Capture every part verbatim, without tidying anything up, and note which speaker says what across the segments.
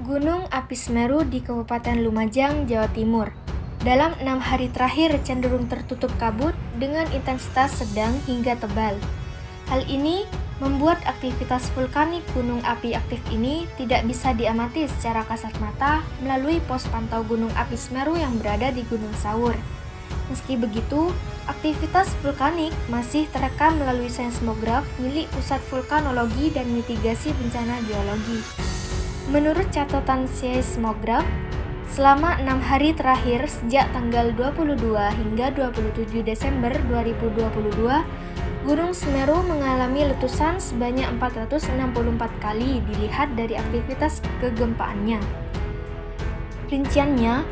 Speaker 1: Gunung Api Semeru di Kabupaten Lumajang, Jawa Timur. Dalam enam hari terakhir cenderung tertutup kabut dengan intensitas sedang hingga tebal. Hal ini membuat aktivitas vulkanik gunung api aktif ini tidak bisa diamati secara kasat mata melalui pos pantau Gunung Api Semeru yang berada di Gunung Sawur. Meski begitu, aktivitas vulkanik masih terekam melalui seismograf milik Pusat Vulkanologi dan Mitigasi Bencana Geologi. Menurut catatan seismograf, selama enam hari terakhir sejak tanggal dua puluh dua hingga dua puluh tujuh Desember dua ribu dua puluh dua, Gunung Semeru mengalami letusan sebanyak empat ratus enam puluh empat kali dilihat dari aktivitas kegempaannya. Rinciannya,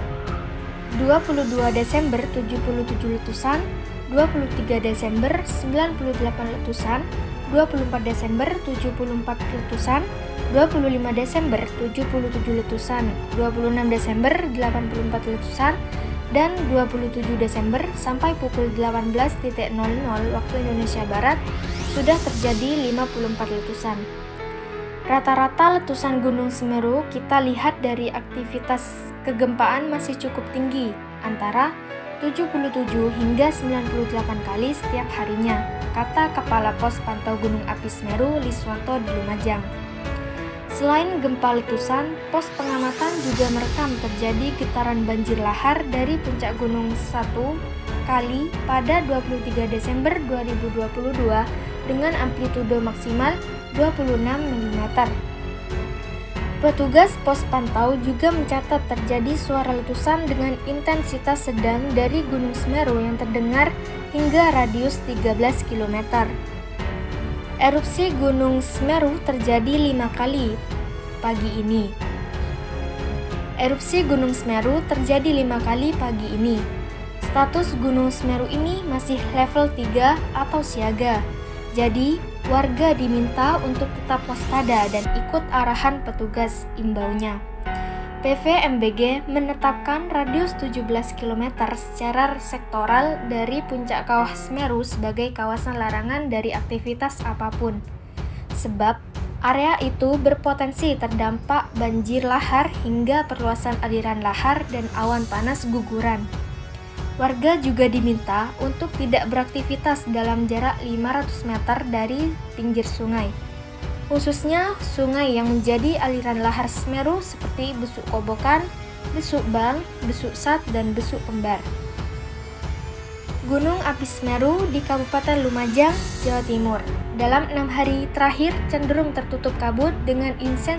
Speaker 1: dua puluh dua Desember tujuh puluh tujuh letusan, dua puluh tiga Desember sembilan puluh delapan letusan, dua puluh empat Desember tujuh puluh empat letusan, dua puluh lima Desember tujuh puluh tujuh letusan, dua puluh enam Desember delapan puluh empat letusan, dan dua puluh tujuh Desember sampai pukul delapan belas nol nol waktu Indonesia Barat sudah terjadi lima puluh empat letusan. Rata-rata letusan Gunung Semeru kita lihat dari aktivitas kegempaan masih cukup tinggi, antara tujuh puluh tujuh hingga sembilan puluh delapan kali setiap harinya, kata Kepala Pos Pantau Gunung Api Semeru Liswanto di Lumajang. Selain gempa letusan, pos pengamatan juga merekam terjadi getaran banjir lahar dari puncak gunung satu kali pada dua puluh tiga Desember dua ribu dua puluh dua dengan amplitudo maksimal dua puluh enam milimeter. Petugas pos pantau juga mencatat terjadi suara letusan dengan intensitas sedang dari Gunung Semeru yang terdengar hingga radius tiga belas kilometer. Erupsi Gunung Semeru terjadi lima kali pagi ini. Erupsi Gunung Semeru terjadi lima kali pagi ini. Status Gunung Semeru ini masih level tiga atau siaga. Jadi, warga diminta untuk tetap waspada dan ikut arahan petugas, imbaunya. P V M B G menetapkan radius tujuh belas kilometer secara sektoral dari puncak kawah Semeru sebagai kawasan larangan dari aktivitas apapun. Sebab, area itu berpotensi terdampak banjir lahar hingga perluasan aliran lahar dan awan panas guguran. Warga juga diminta untuk tidak beraktivitas dalam jarak lima ratus meter dari pinggir sungai, khususnya sungai yang menjadi aliran lahar Semeru seperti Besuk Kobokan, Besuk Bang, Besuk Sat, dan Besuk Kembar. Gunung Api Semeru di Kabupaten Lumajang, Jawa Timur. Dalam enam hari terakhir cenderung tertutup kabut dengan intensitas.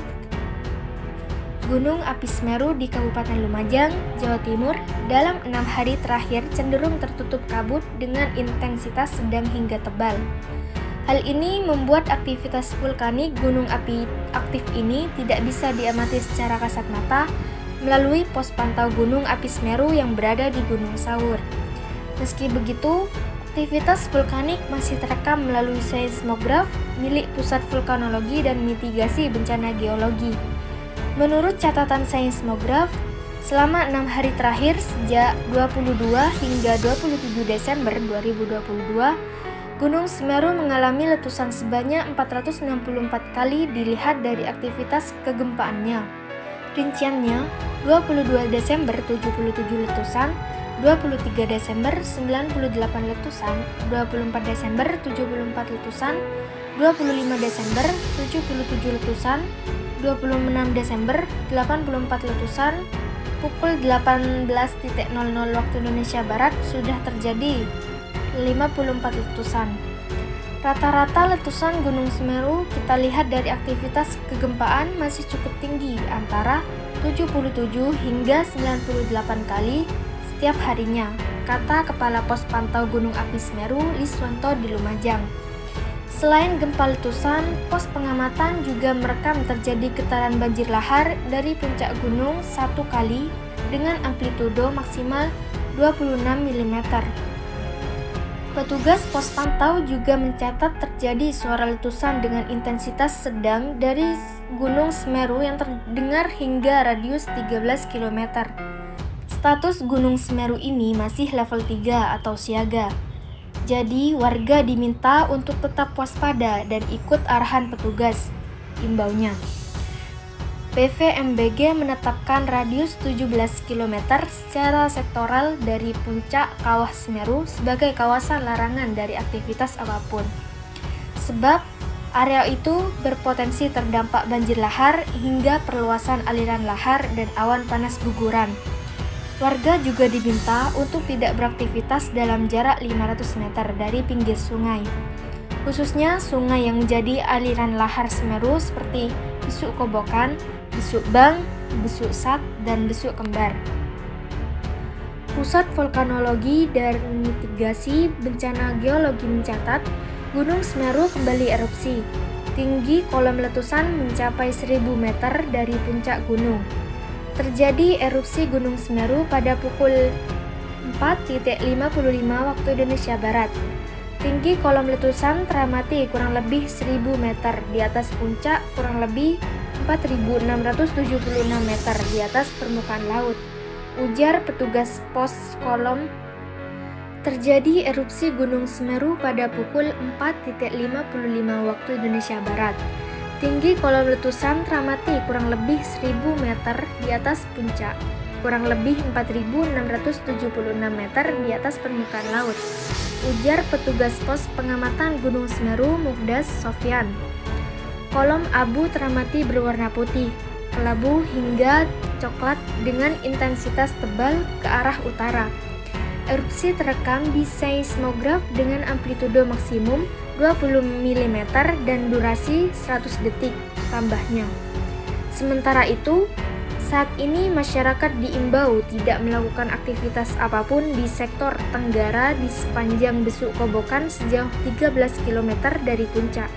Speaker 1: Gunung Api Semeru di Kabupaten Lumajang, Jawa Timur. Dalam enam hari terakhir cenderung tertutup kabut dengan intensitas sedang hingga tebal. Hal ini membuat aktivitas vulkanik gunung api aktif ini tidak bisa diamati secara kasat mata melalui pos pantau Gunung Api Semeru yang berada di Gunung Sawur. Meski begitu, aktivitas vulkanik masih terekam melalui seismograf milik Pusat Vulkanologi dan Mitigasi Bencana Geologi. Menurut catatan seismograf, selama enam hari terakhir sejak dua puluh dua hingga dua puluh tujuh Desember dua ribu dua puluh dua, Gunung Semeru mengalami letusan sebanyak empat ratus enam puluh empat kali dilihat dari aktivitas kegempaannya. Rinciannya, dua puluh dua Desember tujuh puluh tujuh letusan, dua puluh tiga Desember sembilan puluh delapan letusan, dua puluh empat Desember tujuh puluh empat letusan, dua puluh lima Desember tujuh puluh tujuh letusan, dua puluh enam Desember delapan puluh empat letusan. Pukul delapan belas nol nol waktu Indonesia Barat sudah terjadi lima puluh empat letusan. Rata-rata letusan Gunung Semeru kita lihat dari aktivitas kegempaan masih cukup tinggi, antara tujuh puluh tujuh hingga sembilan puluh delapan kali setiap harinya, kata Kepala Pos Pantau Gunung Api Semeru Liswanto di Lumajang. Selain gempa letusan, pos pengamatan juga merekam terjadi getaran banjir lahar dari puncak gunung satu kali dengan amplitudo maksimal dua puluh enam milimeter. Petugas pos pantau juga mencatat terjadi suara letusan dengan intensitas sedang dari Gunung Semeru yang terdengar hingga radius tiga belas kilometer. Status Gunung Semeru ini masih level tiga atau siaga. Jadi, warga diminta untuk tetap waspada dan ikut arahan petugas, imbaunya. B V M B G menetapkan radius tujuh belas kilometer secara sektoral dari puncak Kawah Semeru sebagai kawasan larangan dari aktivitas apapun. Sebab area itu berpotensi terdampak banjir lahar hingga perluasan aliran lahar dan awan panas guguran. Warga juga diminta untuk tidak beraktivitas dalam jarak lima ratus meter dari pinggir sungai, khususnya sungai yang menjadi aliran lahar Semeru seperti Besuk Kobokan, Besuk Bang, Besuk Sat, dan Besuk Kembar. Pusat Vulkanologi dan Mitigasi Bencana Geologi mencatat Gunung Semeru kembali erupsi. Tinggi kolom letusan mencapai seribu meter dari puncak gunung. Terjadi erupsi Gunung Semeru pada pukul empat lima puluh lima waktu Indonesia Barat. Tinggi kolom letusan teramati kurang lebih seribu meter di atas puncak, kurang lebih empat ribu enam ratus tujuh puluh enam meter di atas permukaan laut, ujar petugas pos kolom. Terjadi erupsi Gunung Semeru pada pukul empat lima puluh lima waktu Indonesia Barat. Tinggi kolom letusan teramati kurang lebih seribu meter di atas puncak, kurang lebih empat ribu enam ratus tujuh puluh enam meter di atas permukaan laut, ujar petugas pos pengamatan Gunung Semeru Mukdas Sofyan. Kolom abu teramati berwarna putih, kelabu hingga coklat dengan intensitas tebal ke arah utara. Erupsi terekam di seismograf dengan amplitudo maksimum dua puluh milimeter dan durasi seratus detik, tambahnya. Sementara itu, saat ini masyarakat diimbau tidak melakukan aktivitas apapun di sektor tenggara di sepanjang Besuk Kobokan sejauh tiga belas kilometer dari puncak.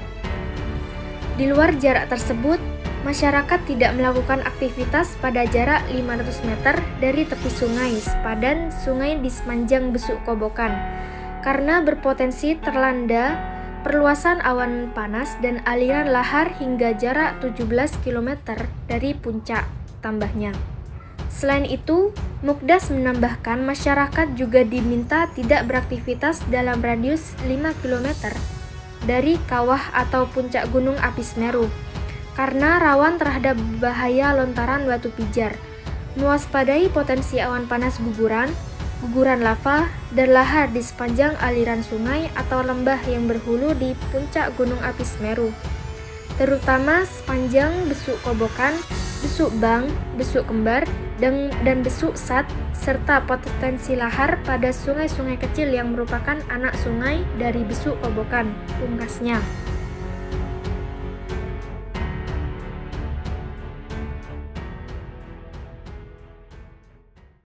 Speaker 1: Di luar jarak tersebut, masyarakat tidak melakukan aktivitas pada jarak lima ratus meter dari tepi sungai sepadan sungai di sepanjang Besuk Kobokan karena berpotensi terlanda perluasan awan panas dan aliran lahar hingga jarak tujuh belas kilometer dari puncak, tambahnya. Selain itu, Mukdas menambahkan masyarakat juga diminta tidak beraktivitas dalam radius lima kilometer dari kawah atau puncak gunung api Semeru karena rawan terhadap bahaya lontaran batu pijar, mewaspadai potensi awan panas guguran, guguran lava, dan lahar di sepanjang aliran sungai atau lembah yang berhulu di puncak gunung api Semeru, terutama sepanjang Besuk Kobokan, Besuk Bang, Besuk Kembar, dan, dan Besuk Sat, serta potensi lahar pada sungai-sungai kecil yang merupakan anak sungai dari Besuk Kobokan, pungkasnya.